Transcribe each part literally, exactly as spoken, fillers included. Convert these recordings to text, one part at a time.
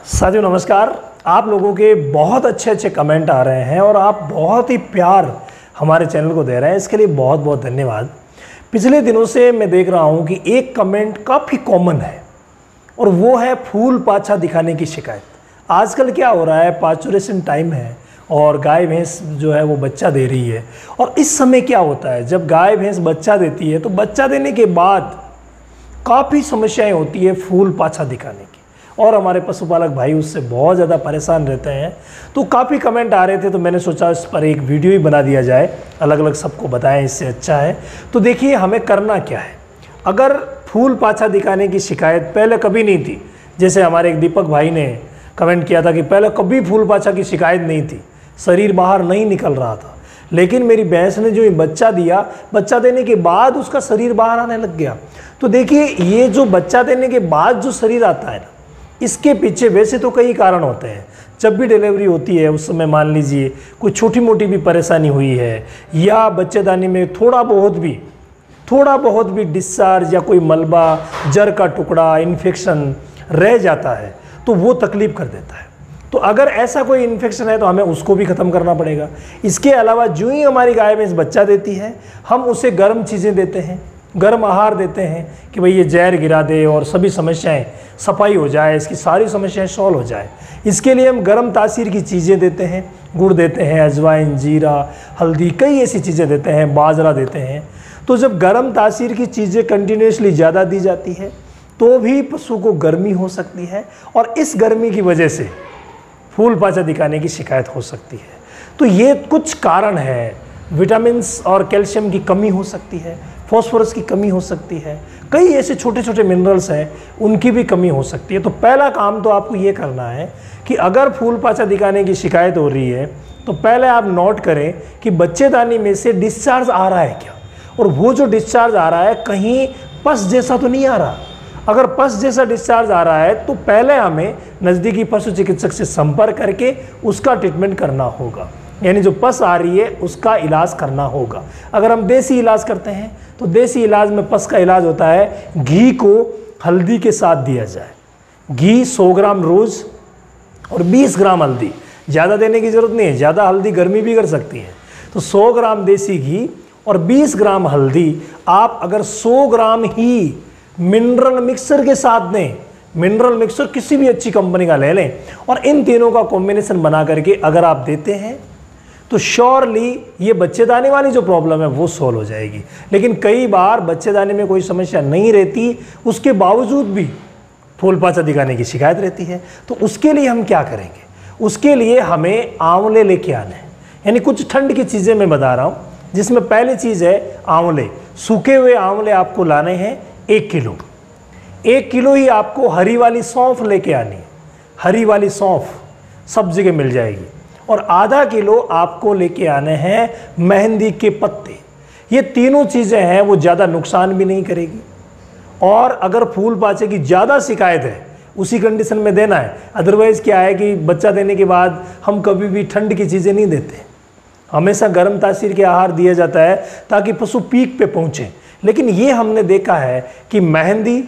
साथियों नमस्कार। आप लोगों के बहुत अच्छे अच्छे कमेंट आ रहे हैं और आप बहुत ही प्यार हमारे चैनल को दे रहे हैं, इसके लिए बहुत बहुत धन्यवाद। पिछले दिनों से मैं देख रहा हूं कि एक कमेंट काफ़ी कॉमन है और वो है फूल पाछा दिखाने की शिकायत। आजकल क्या हो रहा है, पाचुरेशन टाइम है और गाय भैंस जो है वो बच्चा दे रही है, और इस समय क्या होता है, जब गाय भैंस बच्चा देती है तो बच्चा देने के बाद काफ़ी समस्याएं होती है फूल पाछा दिखाने की, और हमारे पशुपालक भाई उससे बहुत ज़्यादा परेशान रहते हैं। तो काफ़ी कमेंट आ रहे थे, तो मैंने सोचा इस पर एक वीडियो ही बना दिया जाए, अलग अलग सबको बताएं, इससे अच्छा है। तो देखिए हमें करना क्या है। अगर फूल पाछा दिखाने की शिकायत पहले कभी नहीं थी, जैसे हमारे एक दीपक भाई ने कमेंट किया था कि पहले कभी फूल पाछा की शिकायत नहीं थी, शरीर बाहर नहीं निकल रहा था, लेकिन मेरी भैंस ने जो ये बच्चा दिया, बच्चा देने के बाद उसका शरीर बाहर आने लग गया। तो देखिए ये जो बच्चा देने के बाद जो शरीर आता है ना, इसके पीछे वैसे तो कई कारण होते हैं। जब भी डिलीवरी होती है उस समय मान लीजिए कोई छोटी मोटी भी परेशानी हुई है, या बच्चेदानी में थोड़ा बहुत भी थोड़ा बहुत भी डिस्चार्ज या कोई मलबा, जर का टुकड़ा, इन्फेक्शन रह जाता है, तो वो तकलीफ कर देता है। तो अगर ऐसा कोई इन्फेक्शन है तो हमें उसको भी ख़त्म करना पड़ेगा। इसके अलावा जो ही हमारी गाय भैंस बच्चा देती है, हम उसे गर्म चीज़ें देते हैं, गर्म आहार देते हैं कि भाई ये जहर गिरा दे और सभी समस्याएं सफाई हो जाए, इसकी सारी समस्याएं सॉल्व हो जाए। इसके लिए हम गर्म तासीर की चीज़ें देते हैं, गुड़ देते हैं, अजवाइन, जीरा, हल्दी, कई ऐसी चीज़ें देते हैं, बाजरा देते हैं। तो जब गर्म तासीर की चीज़ें कंटिन्यूसली ज़्यादा दी जाती है तो भी पशु को गर्मी हो सकती है, और इस गर्मी की वजह से फूल पाछा दिखाने की शिकायत हो सकती है। तो ये कुछ कारण है। विटामिन्स और कैल्शियम की कमी हो सकती है, फॉस्फोरस की कमी हो सकती है, कई ऐसे छोटे छोटे मिनरल्स हैं उनकी भी कमी हो सकती है। तो पहला काम तो आपको ये करना है कि अगर फूल पाछा दिखाने की शिकायत हो रही है तो पहले आप नोट करें कि बच्चेदानी में से डिस्चार्ज आ रहा है क्या, और वो जो डिस्चार्ज आ रहा है कहीं पस जैसा तो नहीं आ रहा। अगर पस जैसा डिस्चार्ज आ रहा है तो पहले हमें नज़दीकी पशु चिकित्सक से संपर्क करके उसका ट्रीटमेंट करना होगा, यानी जो पस आ रही है उसका इलाज करना होगा। अगर हम देसी इलाज करते हैं तो देसी इलाज में पस का इलाज होता है घी को हल्दी के साथ दिया जाए। घी सौ ग्राम रोज़ और बीस ग्राम हल्दी, ज़्यादा देने की ज़रूरत नहीं है, ज़्यादा हल्दी गर्मी भी कर सकती है। तो सौ ग्राम देसी घी और बीस ग्राम हल्दी आप अगर सौ ग्राम ही मिनरल मिक्सर के साथ दें, मिनरल मिक्सर किसी भी अच्छी कंपनी का ले लें, और इन तीनों का कॉम्बिनेशन बना करके अगर आप देते हैं तो श्योरली ये बच्चेदानी वाली जो प्रॉब्लम है वो सॉल्व हो जाएगी। लेकिन कई बार बच्चेदानी में कोई समस्या नहीं रहती, उसके बावजूद भी फूल पाछा दिखाने की शिकायत रहती है। तो उसके लिए हम क्या करेंगे, उसके लिए हमें आंवले लेके आने हैं। यानी कुछ ठंड की चीज़ें मैं बता रहा हूँ, जिसमें पहली चीज़ है आंवले। सूखे हुए आंवले आपको लाने हैं एक किलो। एक किलो ही आपको हरी वाली सौंफ लेके आनी है। हरी वाली सौंफ सब जगह मिल जाएगी। और आधा किलो आपको लेके आने हैं मेहंदी के पत्ते। ये तीनों चीज़ें हैं, वो ज़्यादा नुकसान भी नहीं करेगी, और अगर फूल पाछे की ज़्यादा शिकायत है उसी कंडीशन में देना है। अदरवाइज़ क्या है कि बच्चा देने के बाद हम कभी भी ठंड की चीज़ें नहीं देते, हमेशा गर्म तासीर के आहार दिया जाता है ताकि पशु पीक पे पहुँचे। लेकिन ये हमने देखा है कि मेहंदी,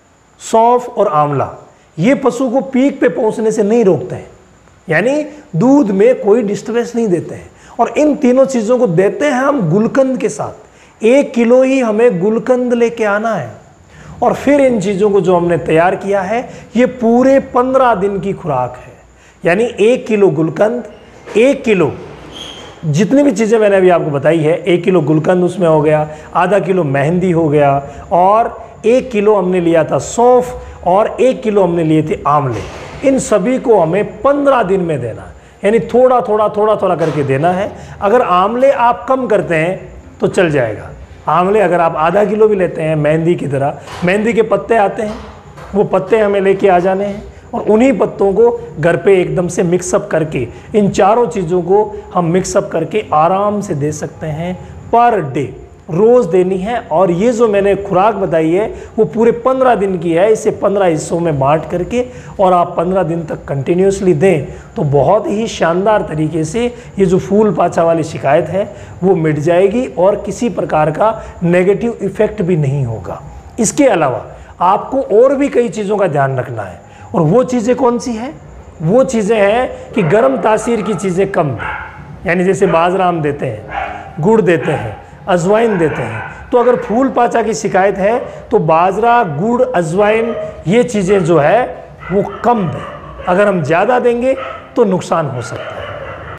सौंफ और आंवला ये पशु को पीक पे पहुँचने से नहीं रोकते हैं, यानी दूध में कोई डिस्टर्बेंस नहीं देते हैं। और इन तीनों चीज़ों को देते हैं हम गुलकंद के साथ। एक किलो ही हमें गुलकंद लेके आना है, और फिर इन चीज़ों को जो हमने तैयार किया है ये पूरे पंद्रह दिन की खुराक है। यानी एक किलो गुलकंद, एक किलो जितनी भी चीज़ें मैंने अभी आपको बताई है, एक किलो गुलकंद उसमें हो गया, आधा किलो मेहंदी हो गया, और एक किलो हमने लिया था सौंफ, और एक किलो हमने लिए थे आंवले। इन सभी को हमें पंद्रह दिन में देना है, यानी थोड़ा थोड़ा थोड़ा थोड़ा करके देना है। अगर आंवले आप कम करते हैं तो चल जाएगा। आंवले अगर आप आधा किलो भी लेते हैं मेहंदी की तरह, मेहंदी के पत्ते आते हैं, वो पत्ते हमें लेके आ जाने हैं, और उन्हीं पत्तों को घर पे एकदम से मिक्सअप करके, इन चारों चीज़ों को हम मिक्सअप करके आराम से दे सकते हैं। पर डे रोज़ देनी है। और ये जो मैंने खुराक बताई है वो पूरे पंद्रह दिन की है। इसे पंद्रह हिस्सों में बांट करके और आप पंद्रह दिन तक कंटिन्यूसली दें तो बहुत ही शानदार तरीके से ये जो फूल पाछा वाली शिकायत है वो मिट जाएगी और किसी प्रकार का नेगेटिव इफ़ेक्ट भी नहीं होगा। इसके अलावा आपको और भी कई चीज़ों का ध्यान रखना है और वो चीज़ें कौन सी हैं? वो चीज़ें हैं कि गर्म तासीर की चीज़ें कम दें, यानी जैसे बाजरा हम देते हैं, गुड़ देते हैं, अजवाइन देते हैं। तो अगर फूल पाचा की शिकायत है तो बाजरा, गुड़, अजवाइन ये चीज़ें जो है वो कम दें। अगर हम ज़्यादा देंगे तो नुकसान हो सकता है।